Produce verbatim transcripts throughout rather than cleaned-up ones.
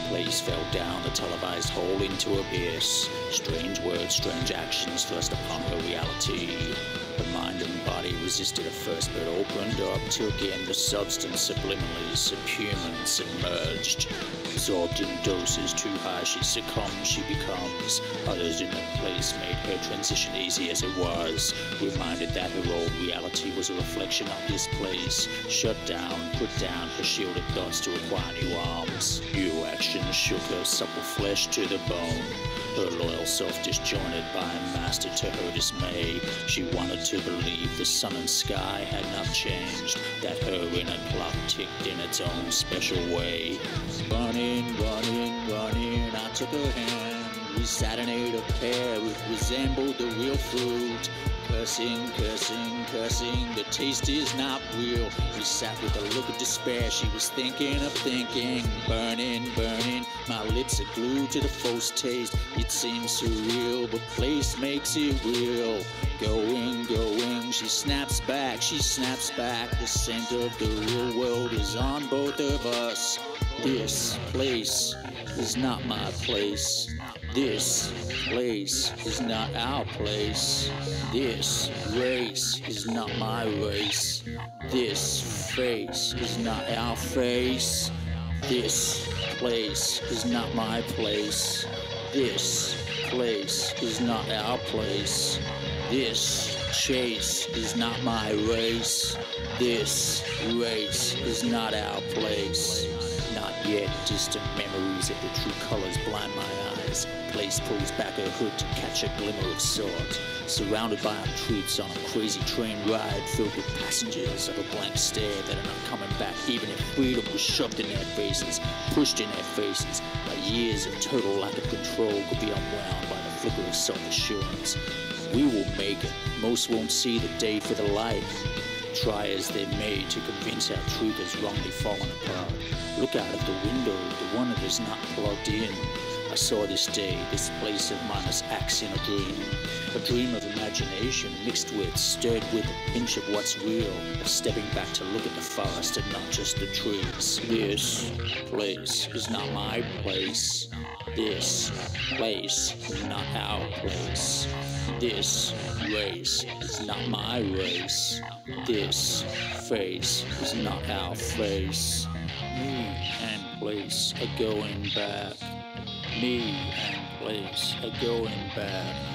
Plaice fell down the televised hole into abyss. Strange words, strange actions thrust upon her reality. Her mind and body resisted at first, but opened up to again the substance subliminally subhuman, submerged. Absorbed in doses too high, she succumbs, she becomes. Others in her place made her transition easy as it was. Reminded that her old reality was a reflection of this place. Shut down, put down her shielded thoughts to acquire new arms. New action shook her supple flesh to the bone. Her loyal self disjointed by a master to her dismay. She wanted to believe the sun and sky had not changed, that her inner clock ticked in its own special way. Running, running, running, I took her hand. We sat and ate a pear, it resembled the real fruit. Cursing, cursing, cursing, the taste is not real. We sat with a look of despair, she was thinking of thinking. Burning, burning, my lips are glued to the false taste. It seems surreal, but Plaice makes it real. Going, going, she snaps back, she snaps back. The scent of the real world is on both of us. This place is not my place. This place is not our place. This race is not my race. This face is not our face. This place is not my place. This place is not our place. This chase is not my race. This race is not our place. Not yet, distant memories of the true colors blind my eyes. Plaice pulls back her hood to catch a glimmer of swords. Surrounded by untruths on a crazy train ride filled with passengers of a blank stare that are not coming back, even if freedom was shoved in their faces, pushed in their faces. By years of total lack of control could be unwound by the flicker of self-assurance. We will make it. Most won't see the day for the light. Try as they may to convince our truth has wrongly fallen apart. Look out of the window, the one that is not plugged in. I saw this day, this place of minus acts in a dream. A dream of imagination mixed with, stirred with a pinch of what's real. Of stepping back to look at the forest and not just the trees. This place is not my place. This place is not our place. This race is not my race. This face is not our face. Me and Plaice are going back. Me and Plaice are going back.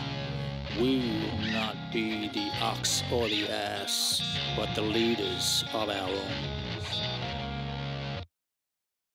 We will not be the ox or the ass, but the leaders of our own.